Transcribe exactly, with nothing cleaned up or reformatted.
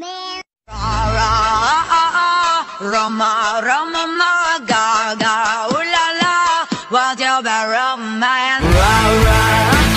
Roma, Roma, ma, ga, ga, ooh la la, what's your bad romance? Ra, ra.